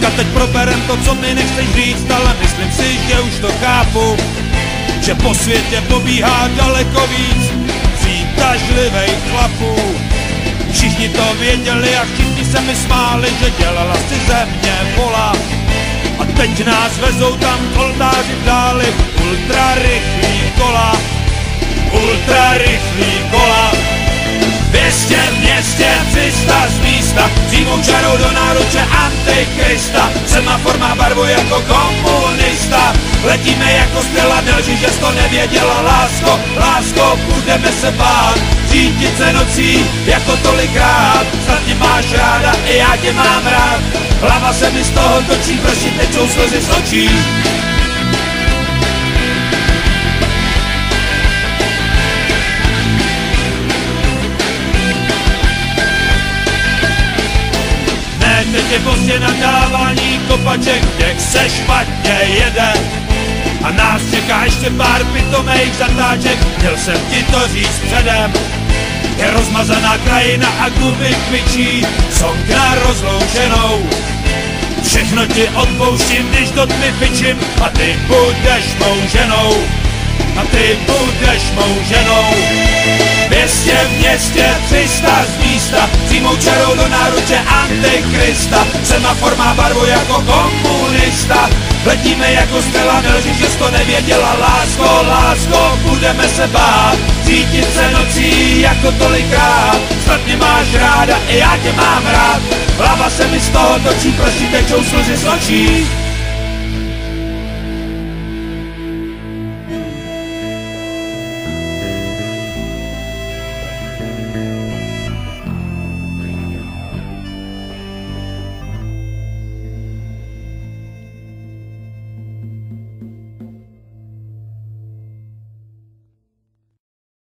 Teďka teď proberem to, co mi nechceš říct, ale myslím si, že už to chápu, že po světě pobíhá daleko víc přitažlivých chlapů. Všichni to věděli a všichni se mi smáli, že dělala si ze mě vola. A teď nás vezou tam k oltáři v dáli ultrarychlý kola. Ultrarychlý kola. 200 v městě, 300 z místa, přímou čarou do náruče Antikrista. Semafor má barvu jako komunista. Letíme jako střela, nelži, že jsi to nevěděla. Lásko, lásko, budeme se bát řídit se nocí jako tolikrát. Snad mě máš ráda, i já tě mám rád. Hlava se mi z toho točí, prostě tečou slzy z očí. Teď je pozdě nadávání kopaček, jak se špatně jede. A nás čeká ještě pár pitomejch zatáček, měl jsem ti to říct předem. Je rozmazaná krajina a gumy kvičí, song na rozloučenou. Všechno ti odpouštím, když do tmy pičím, a ty budeš mou ženou. A ty budeš mou ženou. 200 v městě, 300 z místa, přímou čarou do náruče Antikrista. Semafor má barvu jako komunista. Letíme jako střela, nelži, že jsi to nevěděla. Lásko, lásko, budeme se bát řídit se nocí jako tolikrát. Snad mě máš ráda, i já tě mám rád. Hlava se mi z toho točí, prostě tečou slzy z očí.